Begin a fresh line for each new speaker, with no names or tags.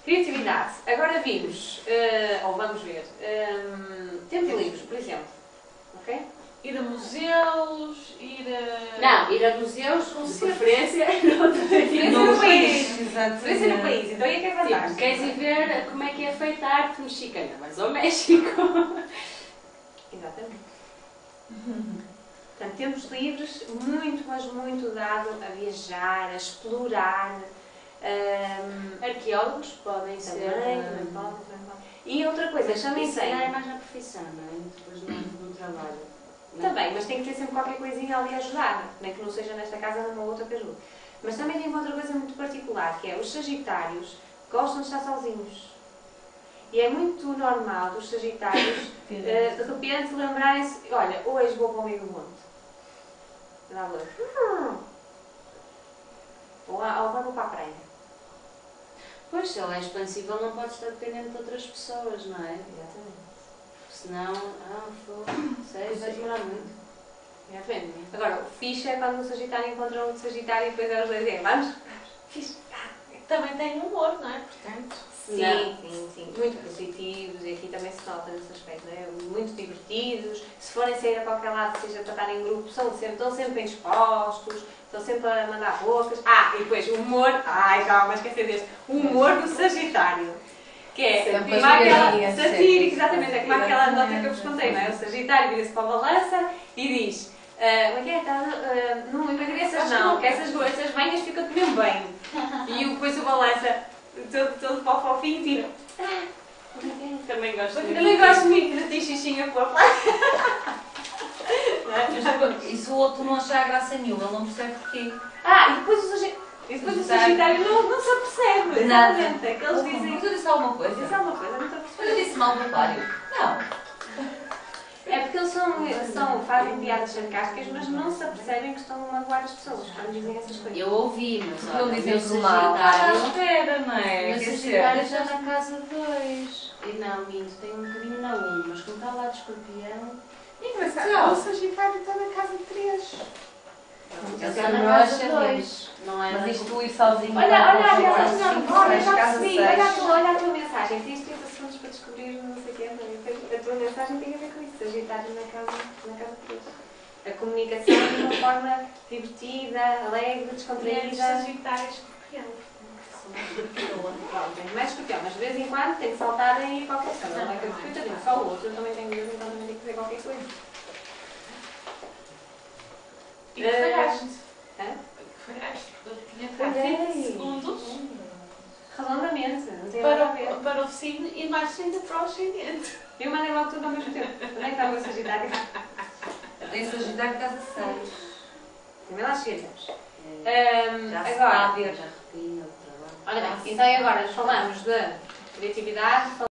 Criatividade. Agora vimos, ou vamos ver, tempo de livros, por exemplo. Ok?
Ir a museus, ir a...
Não, ir a museus com preferência no país. Preferência no país. Então aí é que é fantástico.
Tipo, queres ir ver como é que é feita a arte mexicana? Vais ao México.
Exatamente. Portanto, tempos livres, muito, mas muito dado a viajar, a explorar.
Arqueólogos podem ser.
Também podem. E outra coisa, também
isso
tem.
é mais na profissão, não é? Depois no trabalho.
Também, mas tem que ter sempre qualquer coisinha ali a ajudar. Nem que não seja nesta casa, numa outra que ajude. Mas também tem outra coisa muito particular, que é os sagitários gostam de estar sozinhos. E é muito normal os sagitários, de repente, lembrarem-se, olha, hoje vou para o meio do monte. Ou vamos para a praia.
Pois, se ele é expansível, não pode estar dependendo de outras pessoas, não é?
Exatamente.
Senão, vai demorar muito.
Exatamente. Agora, o fixe é quando o sagitário encontra outro sagitário e depois é os dois dizem, vamos?
Fixe. Também tem humor, não é? Portanto...
Sim. Muito positivos e aqui também se nota nesse aspecto, não é? Muito divertidos. Se forem sair a qualquer lado, seja para estar em grupo, estão sempre bem dispostos, estão sempre a mandar bocas. E depois o humor, calma, esqueci deste. O humor do Sagitário. Que é como aquela satírica, exatamente, é como aquela nota que eu vos contei, não é? O Sagitário vira-se para a balança e diz: como é que é? Não emagreças não, que essas banhas ficam-te mesmo bem. E depois o balança, todo para o fofinho, tira.
Também gosto muito.
Também gosto muito de ti, xixinha fofa.
E se o outro não achar graça nenhuma, ele não percebe porquê.
E depois o Sagitário não se apercebe. Exatamente. É que eles dizem.
Mas eu disse alguma coisa?
Diz alguma coisa, não estou a
Mas
perceber.
eu disse mal no Aquário? Não.
É porque eles fazem piadas sarcásticas, mas não se apercebem que estão a magoar as pessoas quando dizem essas coisas.
Eu ouvi, mas
Porque não
olha,
dizem
meu
por mal.
Sagitário...
Espera, não é?
Meu Sagitário está na casa 2. E não, minto, tem um bocadinho na 1, mas como está lá de escorpião...
Engraçado, o Sagitário está na casa 3.
Ele está na casa 2. Não é?
Mas isto ir sozinho.
Olha, já
casa
percebi.
6.
Olha a tua mensagem. Tens 30 segundos para descobrir não sei o quê. A tua mensagem tem a ver com isso. Sagitário na casa 3. A comunicação de uma forma divertida, alegre, descontraída.
Sagitário e Escorpião.
Mais escorpião, mas de vez em quando tem que saltar em qualquer coisa. Não é que eu tenho só o outro, eu também tenho de vez em quando também tenho que fazer qualquer coisa.
E que falhaste.
Falhaste.
Eu tinha falhado 20 segundos
Redondamente, não tem nada a ver.
para o signo e mais 30 para o ascendente.
Eu mandei logo tudo ao mesmo tempo. Onde é que está o meu Sagitário?
Eu tenho Sagitário casa 6.
Também lá chegamos.
Já se está a
Agora,
ver a rotina, o trabalho.
olha bem, então agora falamos de criatividade.